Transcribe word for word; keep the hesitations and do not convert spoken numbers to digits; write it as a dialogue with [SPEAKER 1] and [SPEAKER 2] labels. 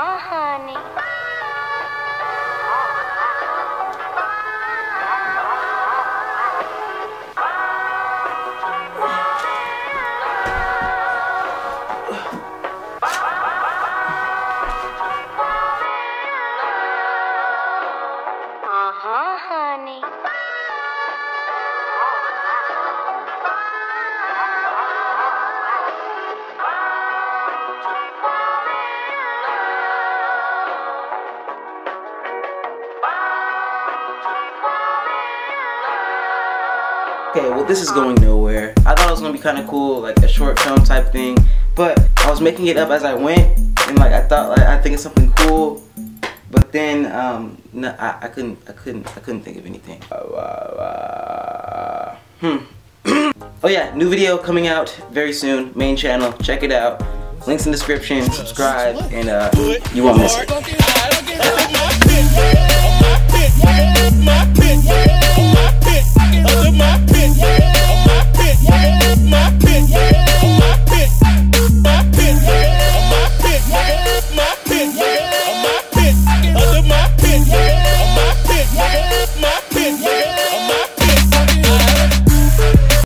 [SPEAKER 1] Uh-huh, honey. Uh-huh, honey.
[SPEAKER 2] Okay, well this is going nowhere. I thought it was gonna be kind of cool, like a short film type thing, but I was making it up as I went, and like I thought, like I think it's something cool, but then um, no, I, I couldn't, I couldn't, I couldn't think of anything. Uh, uh, hmm. Oh yeah, new video coming out very soon. Main channel, check it out. Links in the description. Subscribe, and uh, you won't miss it.
[SPEAKER 3] My pit,